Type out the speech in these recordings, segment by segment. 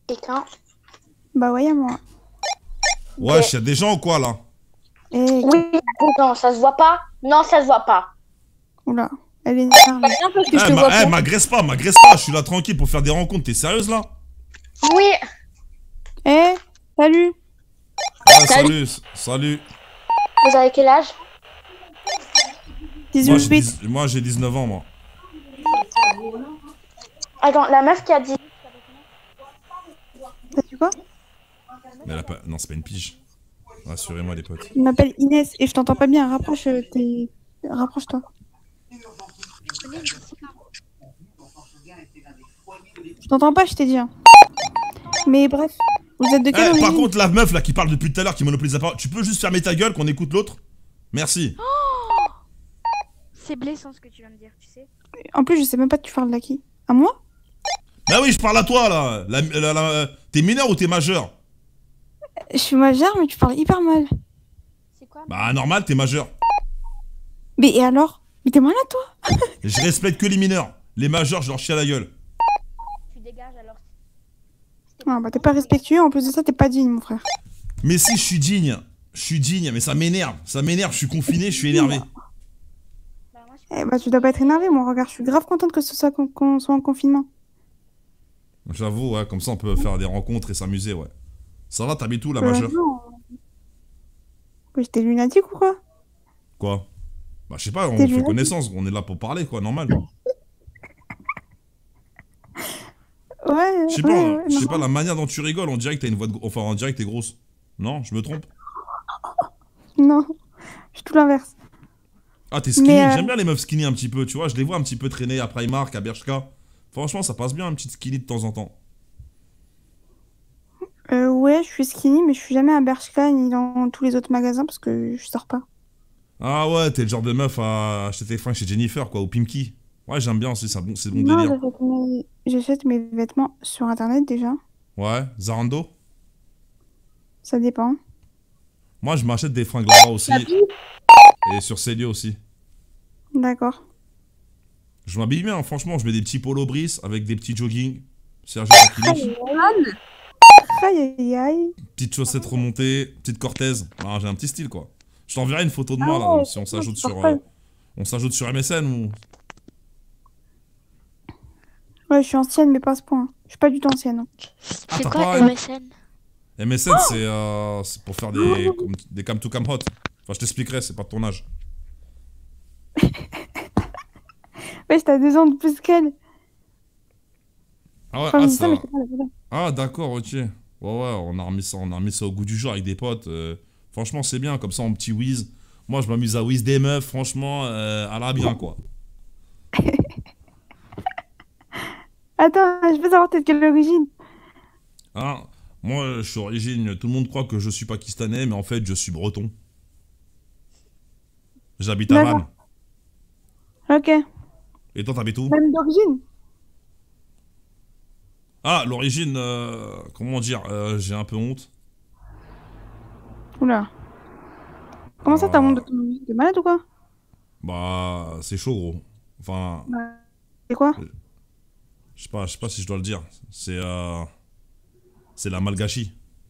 Quelqu'un? Bah ouais, y'a moi. Wesh, y'a des gens ou quoi là? Eh, Oui, non, ça se voit pas. Non, ça se voit pas. oula, elle est énervée. Bien parce que je Eh, te vois pas. m'agresse pas, je suis là tranquille pour faire des rencontres, t'es sérieuse là? Oui, Eh, salut. Ah, Salut. salut. vous avez quel âge? 18. Moi j'ai 19 ans moi. Attends, la meuf qui a dit... T'as dit quoi? Mais elle a pas... Non, c'est pas une pige. Rassurez-moi les potes. Il m'appelle Inès et je t'entends pas bien. Rapproche-toi. Je t'entends pas, je t'ai dit. Hein. Mais bref, vous êtes de quelle Par origine? contre, la meuf là qui parle depuis tout à l'heure, qui monopolise la parole, tu peux juste fermer ta gueule qu'on écoute l'autre? Merci. C'est blessant ce que tu viens de dire, tu sais. En plus, je sais même pas que tu parles de qui. À moi? Bah oui, je parle à toi là. T'es mineur ou t'es majeur? Je suis majeure, mais tu parles hyper mal. C'est quoi? Bah normal, t'es majeur. Mais et alors? Mais t'es malade, toi? Je respecte que les mineurs. Les majeurs, je leur chie à la gueule. Tu dégages alors. Ah bah t'es pas respectueux, en plus de ça, t'es pas digne, mon frère. Mais si, je suis digne, mais ça m'énerve. Ça m'énerve, je suis confiné, je suis énervé. Bah, moi, Eh bah tu dois pas être énervé, moi, regarde, je suis grave contente que ce soit qu'on soit en confinement. J'avoue, ouais, comme ça on peut faire des rencontres et s'amuser, ouais. Ça va, t'habites où la Ouais, majeure? non. Quoi, j'étais lunatique ou quoi? Quoi? Bah je sais pas, on T'es fait lunatique. connaissance, on est là pour parler, quoi, normal. Ouais, ouais, Je sais non. pas, la manière dont tu rigoles, on dirait que t'as une voix de... Enfin, on dirait que t'es grosse. Non, je me trompe? Non, je suis tout l'inverse. Ah, t'es Mais skinny, j'aime bien les meufs skinny un petit peu, tu vois, je les vois un petit peu traîner à Primark, à Bershka. Franchement, ça passe bien, une petite skinny de temps en temps. Ouais, je suis skinny, mais je suis jamais à Bershka ni dans tous les autres magasins parce que je sors pas. Ah ouais, t'es le genre de meuf à acheter tes fringues chez Jennifer, quoi, ou Pimki. Ouais, j'aime bien aussi, c'est bon Non, délire. j'achète mes vêtements sur internet déjà. Ouais, Zarando? Ça dépend. Moi, je m'achète des fringues là-bas aussi, et sur Célio aussi. D'accord. Je m'habille bien, franchement, je mets des petits polos Brice avec des petits jogging. Sergio Tacchini. Aïe aïe aïe. Petites chaussettes remontées, petite Cortez. Ah, j'ai un petit style, quoi. Je t'enverrai une photo de Ah moi, là, ouais, si on c'est bon, s'ajoute tu sur... parles pas. on s'ajoute sur MSN ou... Ouais, je suis ancienne, mais pas à ce point. Je suis pas du tout ancienne. Hein. Ah, C'est t'as quoi pas... MSN? MSN, c'est pour faire des cam to cam hot. Enfin, je t'expliquerai, c'est pas de ton âge. Ouais, t'as 2 ans de plus qu'elle. Ah ouais, Enfin, je ah, dis ça, mais ça... c'est pas la vraie. Ah, d'accord, ok. Ouais, ouais, on a remis ça au goût du jour avec des potes. Franchement, c'est bien, comme ça, en petit whiz. Moi, je m'amuse à whiz des meufs, franchement, à la bien, quoi. Attends, je peux savoir t'es de quelle origine? Hein, moi, je suis origine... Tout le monde croit que je suis pakistanais, mais en fait, je suis breton. J'habite à D'accord. Vannes. Ok. Et toi, t'habites où? Même d'origine? Ah, l'origine, comment dire, j'ai un peu honte. Oula. Comment ça, t'as honte de ton origine? T'es malade ou quoi? Bah, c'est chaud, gros. Enfin, Bah, c'est quoi? je sais pas si je dois le dire. C'est la malgachi.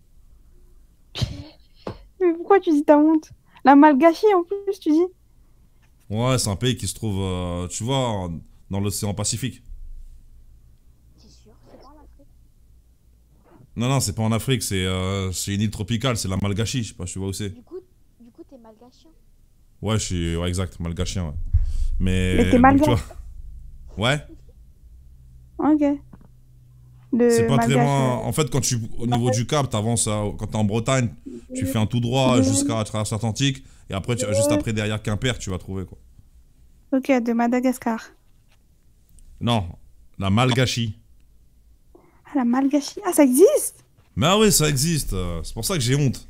Mais pourquoi tu dis t'as honte? La malgachie en plus, tu dis? Ouais, c'est un pays qui se trouve, tu vois, dans l'océan Pacifique. C'est sûr, c'est pas en Afrique. Non, non, c'est pas en Afrique, c'est une île tropicale, c'est la Malgachi, je sais pas, tu vois où c'est. Du coup, t'es malgache. Ouais, ouais, exact, malgachien, ouais. Mais t'es Donc, tu malgache. vois, ouais, Ok. c'est De pas très malgache. loin. En fait, au niveau du Cap, t'avances, quand t'es en Bretagne, tu fais un tout droit jusqu'à travers l'Atlantique, et après, juste après, derrière Quimper, tu vas trouver, quoi. Ok, de Madagascar. Non, la Malgachi. Ah, la malgachie. Ah, ça existe? Mais ah oui, ça existe, c'est pour ça que j'ai honte.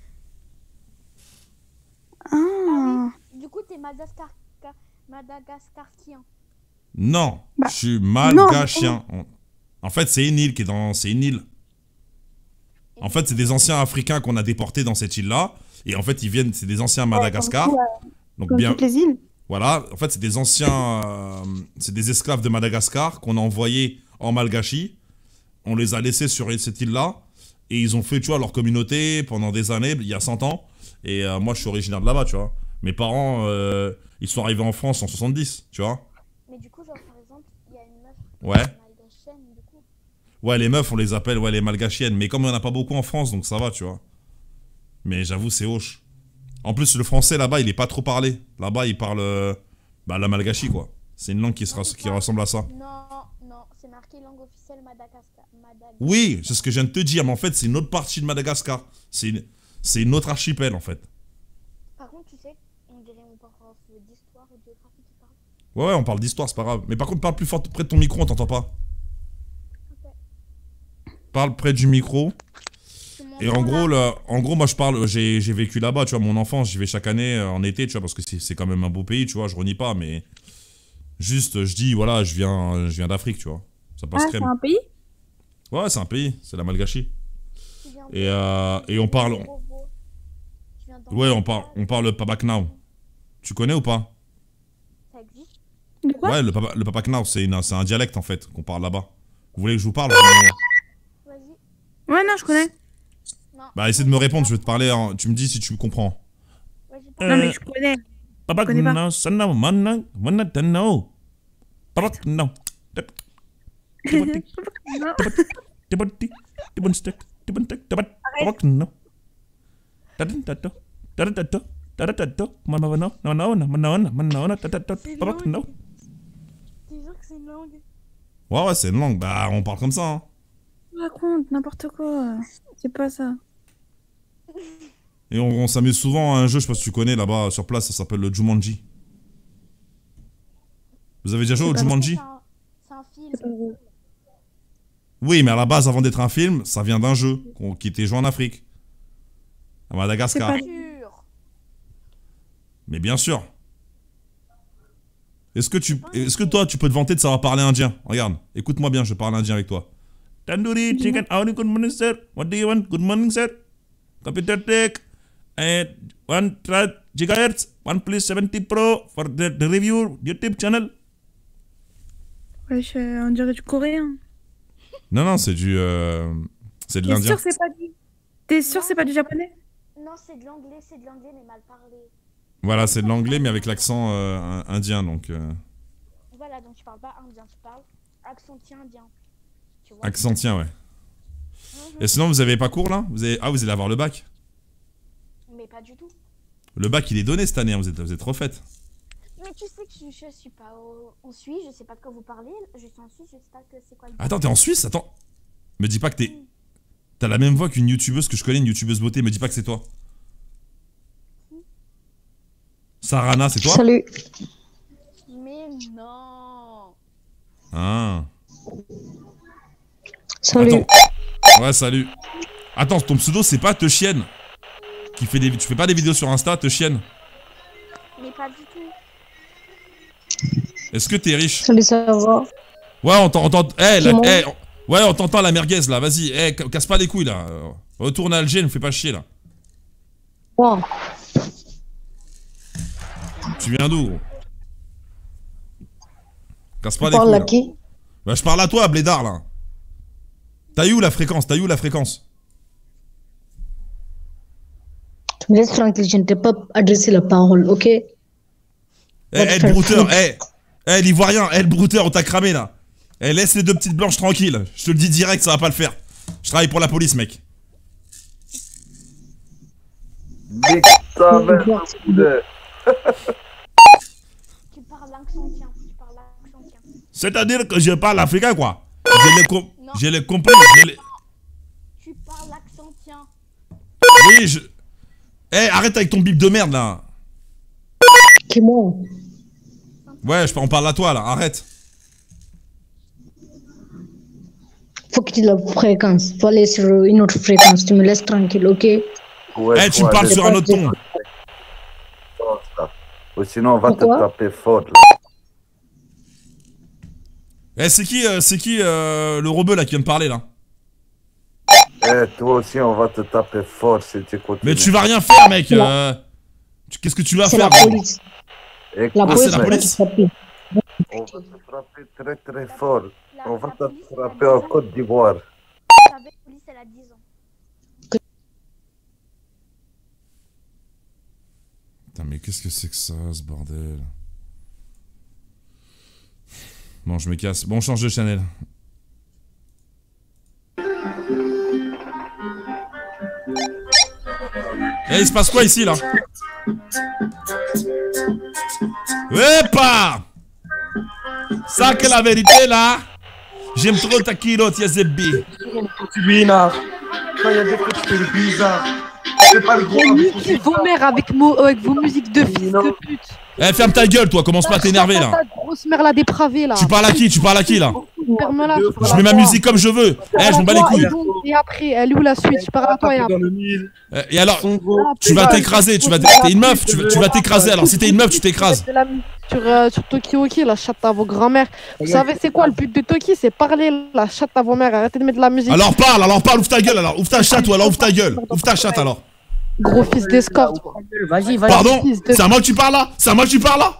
Ah. Du coup, t'es madagascarien. Non, Bah, je suis non. malgachien. En fait, c'est une île qui est dans. C'est une île. En fait, c'est des anciens Africains qu'on a déportés dans cette île-là. Et en fait, ils viennent. C'est des anciens Madagascar. Donc, Comme bien. toutes les îles. Voilà. En fait, c'est des anciens. C'est des esclaves de Madagascar qu'on a envoyés en Malgachi. on les a laissés sur cette île-là. Et ils ont fait, tu vois, leur communauté pendant des années, il y a 100 ans. Et moi, je suis originaire de là-bas, tu vois. Mes parents, ils sont arrivés en France en 70, tu vois. Mais du coup, genre, par exemple, il y a une meuf Ouais. malgachienne, du coup. Ouais, les meufs, on les appelle les malgachiennes. Mais comme il n'y en a pas beaucoup en France, donc ça va, tu vois. Mais j'avoue, c'est hoche. En plus, le français, là-bas, il est pas trop parlé. Là-bas, ils parlent la malgachi, quoi. C'est une langue qui ressemble à ça. Non, c'est marqué langue officielle Madagascar. Oui, c'est ce que je viens de te dire. Mais en fait, c'est une autre partie de Madagascar. C'est une autre archipel, en fait. Par contre, tu sais, on dirait on parle d'histoire ou de géographie qui parle. Ouais, on parle d'histoire, c'est pas grave. Mais par contre, parle plus fort près de ton micro, on t'entend pas. Ok. Parle près du micro. Tu Et m'entends, là en gros, moi je parle, j'ai vécu là-bas, tu vois, mon enfance, j'y vais chaque année en été, tu vois, parce que c'est quand même un beau pays, tu vois, je renie pas, mais juste, je dis, voilà, je viens d'Afrique, tu vois, ça passe Ah, c'est crème. un pays? Ouais, c'est un pays, c'est la Malgachi. Tu viens Et on parle, Tu viens ouais, on parle le Papaknao. Tu connais ou pas? Ça existe? De quoi? Ouais, le Papaknao, c'est un dialecte en fait, qu'on parle là-bas. Vous voulez que je vous parle? Vas-y. Ouais, non, je connais. Non. Bah, essaie de me répondre, je vais te parler, tu me dis si tu me comprends. Vas-y, Non, mais je connais. Papaknao, sana, mana, mana, tano. Papaknao. Non. Tibati, tibunstek, tibantek, tabat, papaknao. Tadintato, tadatato, tadatato, manavano, manavana, manavana, manavana, tatato, papaknao. T'es sûr que c'est une langue? Ouais, c'est une langue, bah, on parle comme ça, hein. Tu racontes n'importe quoi. C'est pas ça. Et on s'amuse souvent à un jeu, je sais pas si tu connais, là-bas, sur place, ça s'appelle le Jumanji. Vous avez déjà joué au pas Jumanji? C'est un film. C'est pas vrai. Oui, mais à la base, avant d'être un film, ça vient d'un jeu qui était joué en Afrique. À Madagascar. C'est Sûr. Mais bien sûr. Est-ce que toi, tu peux te vanter de savoir parler indien? Regarde, écoute-moi bien, je parle indien avec toi. Tandoori chicken, howdy, good morning, sir. What do you want? Good morning, sir. Computer tech. And 1 gigahertz, OnePlus 70 Pro for the review YouTube channel. Wesh, on dirait du coréen. Non, c'est c'est de T'es l'indien. sûr c'est pas du... T'es sûr c'est pas du japonais? Non, c'est de l'anglais, mais mal parlé. Voilà, c'est de l'anglais, mais avec l'accent indien, donc... Voilà, donc tu parles pas indien, tu parles accentien indien. Tu vois? Accentien, ouais. Et sinon, vous avez pas cours, là? vous allez avoir le bac. Mais pas du tout. Le bac, il est donné cette année, hein, vous êtes refaite. Mais tu sais que je suis pas en Suisse, je sais pas de quoi vous parlez. Je suis en Suisse, je sais pas que c'est quoi le... Attends, t'es en Suisse? Attends. Me dis pas que t'as la même voix qu'une youtubeuse que je connais, une youtubeuse beauté. Me dis pas que c'est toi. Sarana, c'est toi? Salut. Mais non. Ah. Salut. Attends. Ouais, salut. Attends, ton pseudo, c'est pas Te Chienne tu fais pas des vidéos sur Insta, Te Chienne? Mais pas du tout. Est-ce que t'es riche? Salut, ça va? Ouais, on t'entend. Comment Ouais, on t'entend la merguez là, vas-y. Casse pas les couilles là. Retourne à Alger, ne fais pas chier là. Wow. Tu viens d'où, gros? Casse pas Tu les couilles. parles à Là. qui? Bah, je parle à toi, Blédard là. T'as eu où la fréquence? Tu me laisses tranquille, je ne t'ai pas adressé la parole, ok? Le brouteur, l'ivoirien, le brouteur, on t'a cramé là. Laisse les deux petites blanches tranquilles. Je te le dis direct, ça va pas le faire. Je travaille pour la police, mec. Nique ta mère, poulet. Tu parles accentien. C'est-à-dire que je parle africain, quoi. Non. Je l'ai compris. Tu parles accentien. Oui, je... arrête avec ton bip de merde, là. Qui moi? Ouais, on parle à toi, là. Arrête. Faut que tu la fréquence. Faut aller sur une autre fréquence. Tu me laisses tranquille, ok? Ouais, Tu me parles sur un autre ton. Ou sinon, on va Pourquoi te taper fort, là. C'est qui le rebeu, là, qui vient de parler, là? Toi aussi, on va te taper fort si tu continues. Mais tu vas rien faire, mec. Qu'est-ce que tu vas C'est faire, la gros? police. Écoute, La police, c'est la va police. te taper. on va te frapper très très fort. On va te police, frapper en Côte d'Ivoire. elle a 10 ans. Putain, mais qu'est-ce que c'est que ça, ce bordel? Bon, je me casse. Bon, on change de channel. Eh, il se passe quoi ici, là? Wepa! Ça que la vérité, là. J'aime trop ta kilote, Yazebbi. Quand il y a des trucs, c'est bizarre. C'est pas le gros. Niquez vos mères avec vos musiques de fils de pute. Eh, ferme ta gueule, toi, commence pas à t'énerver, là. Ta grosse mère la dépravée là. Tu parles à qui? Tu parles à qui, là? Ferme-la, Je mets ma musique comme je veux. Eh, je m'en bats les couilles. Et après, elle est où la suite? Je parle à toi et après. Et alors, tu vas t'écraser, t'es une meuf, tu vas t'écraser. Alors, si t'es une meuf, tu t'écrases. Sur Toki Oki, la chatte à vos grands-mères. Vous savez, c'est quoi le but de Toki? C'est parler la chatte à vos mères. Arrêtez de mettre de la musique. Alors parle, ouvre ta gueule, alors. Ouvre ta chatte, ou alors ouvre ta gueule. Ouvre ta chatte, alors. Gros fils d'escorte. Vas-y, vas-y. Pardon? C'est à moi que tu parles, là? C'est à moi que tu parles, là?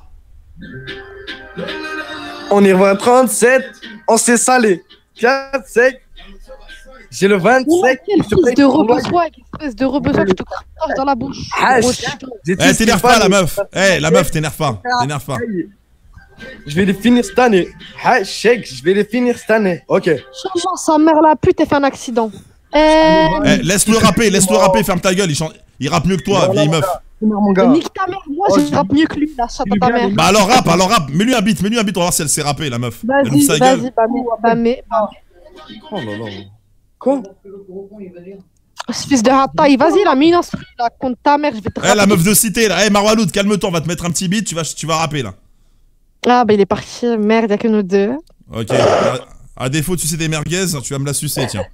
On est 37, on s'est salé. 4 sec. J'ai le 25. Quel fils de rebeu-soie, espèce de rebeu-soie, tu te craches dans la bouche. Ah, Gros j'ai Eh, t'énerve pas, la meuf. Eh, la meuf, t'énerve pas. T'énerve pas. Je vais les finir cette année. Ah, chèque, je vais les finir cette année. Ok. Changeant sa mère la pute, elle fait un accident. Eh, laisse-le rapper, ferme ta gueule. Il rappe mieux que toi, vieille meuf. Mon gars. Nique ta mère, moi je rappe mieux que lui, la chatte à ta mère. Bah alors rappe. Mets-lui un beat, on va voir si elle sait rapper, la meuf. Elle ouvre sa gueule. Vas-y, bamé. Oh là là. Quoi? Ce fils de hataï, vas-y, la mine instru, là, contre ta mère, je vais te Eh, la meuf de cité, là. Eh, Marwaloud, calme-toi, on va te mettre un petit beat, tu vas rapper, là. Ah, bah il est parti, merde, y'a que nous deux. Ok. À défaut, tu sais des merguez, tu vas me la sucer, tiens.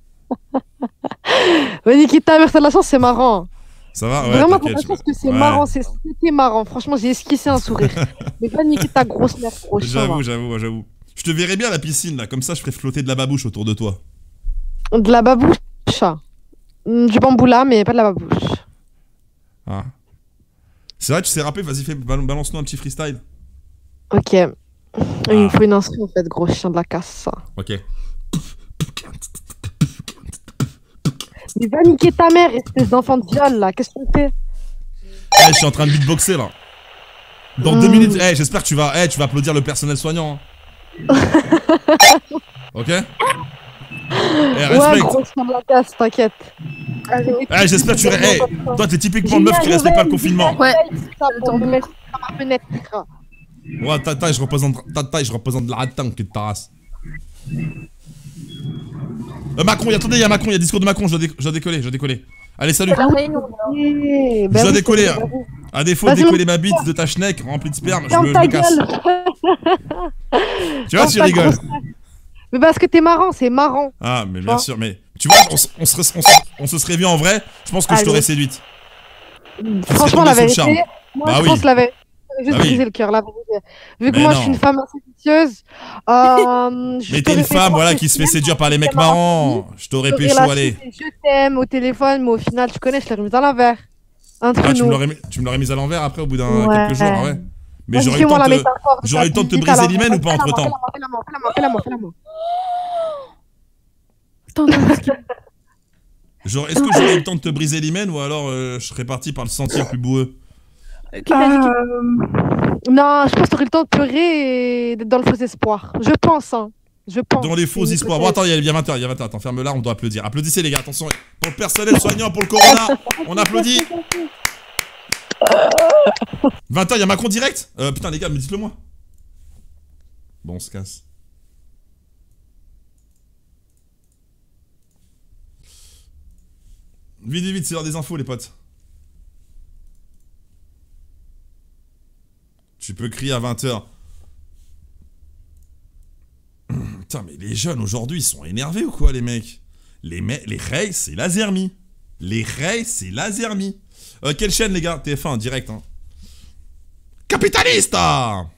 Ouais, nique ta mère, t'as de la chance, c'est marrant. Ça va? Ouais, Vraiment, t'as de la t'inquiète. chance que c'est marrant, c'était marrant. Franchement, j'ai esquissé un sourire. Mais pas niquer ta grosse mère, gros chien. J'avoue. Je te verrais bien à la piscine, là. Comme ça, je ferais flotter de la babouche autour de toi. De la babouche. Du bamboula, mais pas de la babouche. Ah. C'est vrai, tu sais rapper? Vas-y, balance-nous un petit freestyle. Ok. Il me faut une instru, en fait, gros chien de la casse, ça. Ok. Mais va niquer ta mère, espèce d'enfant de viol, là. Qu'est-ce qu'on fait? Eh, je suis en train de beatboxer, là. Dans 2 minutes, j'espère que tu vas applaudir le personnel soignant. Hein. Ok? Ouais, respect. gros chien de la casse, t'inquiète. J'espère que tu... toi, t'es typiquement le meuf qui respecte pas le confinement. Ouais. Ça, pour me mettre à ma fenêtre. Ouais, ta taille, je représente la ratin que ta race. Macron, attendez, il y a Macron, il y a discours de Macron, je dois décoller. Allez, salut. Je dois décoller. À défaut de décoller ma bite de ta schneck remplie de sperme, je me casse. Tu vois, tu rigoles. Mais parce que t'es marrant, c'est marrant. Ah, mais bien sûr, mais tu vois, on se serait vu en vrai, je pense que je t'aurais séduite. Franchement, la vérité, moi je pense la vérité. Juste briser le cœur, la vérité. Vu que moi je suis une femme inséditieuse. Mais t'es une femme, voilà, qui se fait séduire par les mecs marrants. Je t'aurais pécho, allez. Je t'aime au téléphone, mais au final, tu connais, je l'ai remise à l'envers. Entre nous. Tu me l'aurais mise à l'envers après, au bout d'un quelques jours, ouais. Mais j'aurais eu le temps de te briser l'hymen ou pas entre temps? Fais-la-moi. Genre, est-ce que j'aurais eu le temps de te briser l'hymen ou alors je serais parti par le sentier le plus boueux? Non, je pense que t'aurais le temps de pleurer et d'être dans le faux espoir. Je pense, hein. Dans les faux espoirs. Bon, attends, il y a 20h. Attends, ferme-la, on doit applaudir. Applaudissez, les gars, attention. Pour le personnel soignant, pour le corona, on applaudit. 20h, il y a Macron direct? Putain, les gars, mais dites-le moi. Bon, on se casse. Vite, c'est l'heure des infos, les potes. Tu peux crier à 20h. Putain, mais les jeunes aujourd'hui, ils sont énervés ou quoi, les mecs? Les reys, c'est la zermie. Quelle chaîne, les gars? TF1, direct, hein. Capitaliste!